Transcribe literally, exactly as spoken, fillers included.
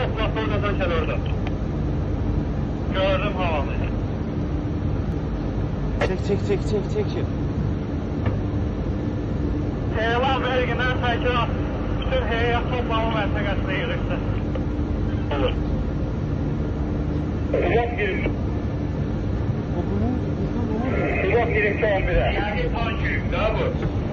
Topla sonradan gel orada. Gördüm havanı. Çek çek çek çek çek. Elan vergindən təkin bütün heyət toplama məntəqəsində yığışdı. Olur. Uzaq girin. Uzaq girin ki on birə. Yəni tank yürük, daha bu.